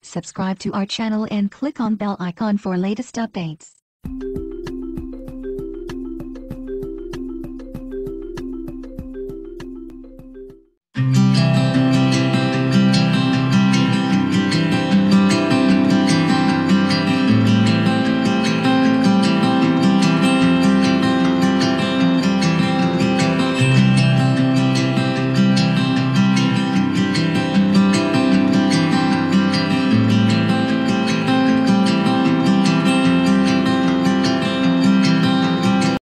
Subscribe to our channel and click on bell icon for latest updates.